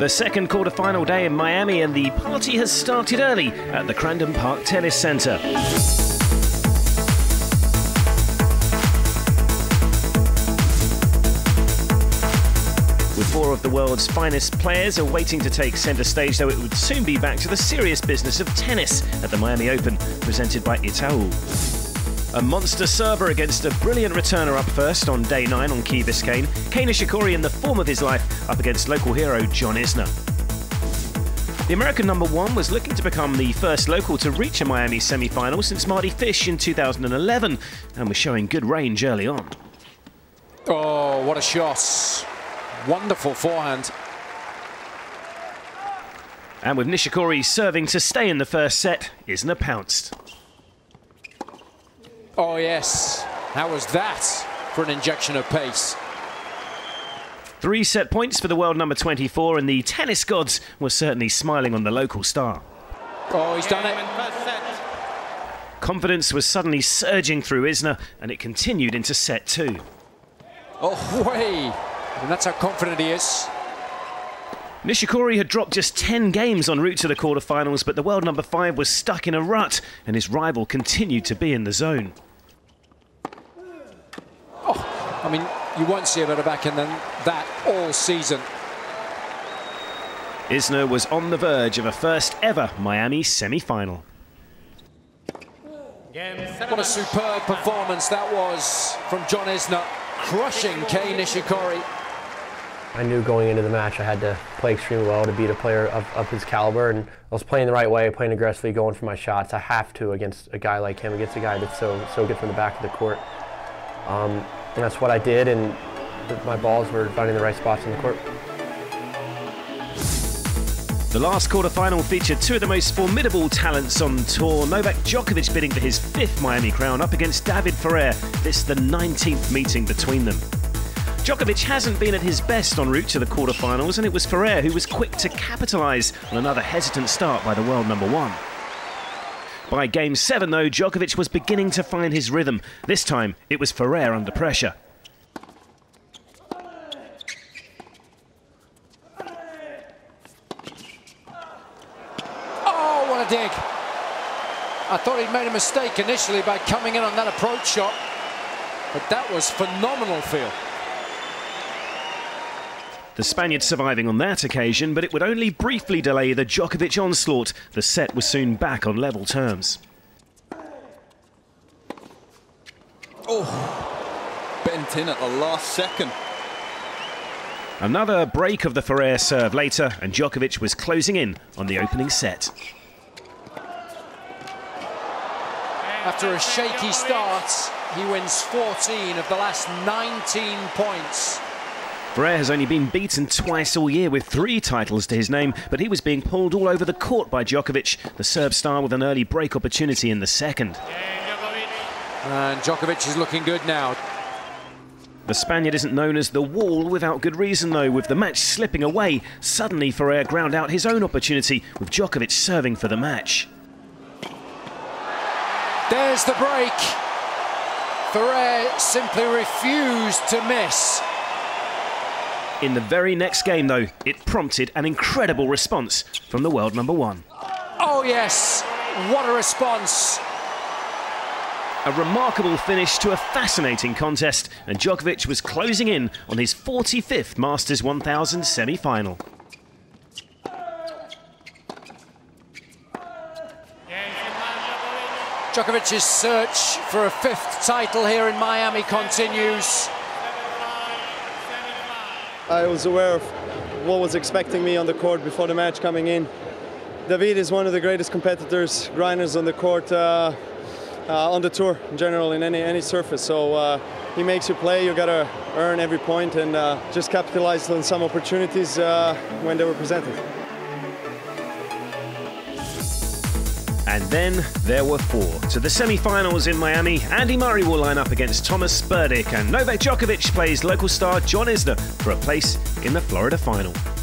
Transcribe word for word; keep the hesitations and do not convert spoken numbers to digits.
The second quarter-final day in Miami, and the party has started early at the Crandon Park Tennis Center. With four of the world's finest players are waiting to take centre stage, though it would soon be back to the serious business of tennis at the Miami Open, presented by Itaú. A monster server against a brilliant returner up first on day nine on Key Biscayne. Nishikori in the form of his life up against local hero John Isner. The American number one was looking to become the first local to reach a Miami semi-final since Marty Fish in two thousand eleven, and was showing good range early on. Oh, what a shot. Wonderful forehand. And with Nishikori serving to stay in the first set, Isner pounced. Oh yes, how was that for an injection of pace? Three set points for the world number twenty-four, and the tennis gods were certainly smiling on the local star. Oh, he's done it. Confidence was suddenly surging through Isner, and it continued into set two. Oh, way! And that's how confident he is. Nishikori had dropped just ten games en route to the quarterfinals, but the world number five was stuck in a rut, and his rival continued to be in the zone. Oh, I mean, you won't see a better backhand than that all season. Isner was on the verge of a first ever Miami semi-final. What a superb performance that was from John Isner, crushing Kei Nishikori. I knew going into the match I had to play extremely well to beat a player of, of his caliber, and I was playing the right way, playing aggressively, going for my shots. I have to against a guy like him, against a guy that's so so good from the back of the court. Um, and that's what I did, and my balls were finding the right spots in the court. The last quarter-final featured two of the most formidable talents on tour. Novak Djokovic bidding for his fifth Miami crown up against David Ferrer. This is the nineteenth meeting between them. Djokovic hasn't been at his best en route to the quarterfinals, and it was Ferrer who was quick to capitalise on another hesitant start by the world number one. By game seven, though, Djokovic was beginning to find his rhythm. This time, it was Ferrer under pressure. Oh, what a dig! I thought he'd made a mistake initially by coming in on that approach shot, but that was phenomenal feel. The Spaniard surviving on that occasion, but it would only briefly delay the Djokovic onslaught. The set was soon back on level terms. Oh, bent in at the last second. Another break of the Ferrer serve later, and Djokovic was closing in on the opening set. After a shaky start, he wins fourteen of the last nineteen points. Ferrer has only been beaten twice all year with three titles to his name, but he was being pulled all over the court by Djokovic, the Serb star with an early break opportunity in the second. And Djokovic is looking good now. The Spaniard isn't known as the Wall without good reason, though. With the match slipping away, suddenly Ferrer ground out his own opportunity, with Djokovic serving for the match. There's the break. Ferrer simply refused to miss. In the very next game, though, it prompted an incredible response from the world number one. Oh yes, what a response. A remarkable finish to a fascinating contest, and Djokovic was closing in on his forty-fifth Masters one thousand semi-final. Djokovic's search for a fifth title here in Miami continues. I was aware of what was expecting me on the court before the match coming in. David is one of the greatest competitors, grinders on the court, uh, uh, on the tour in general, in any any surface. So uh, he makes you play, you gotta earn every point, and uh, just capitalize on some opportunities uh, when they were presented. And then there were four. To the semi-finals in Miami, Andy Murray will line up against Thomas Berdych, and Novak Djokovic plays local star John Isner for a place in the Florida final.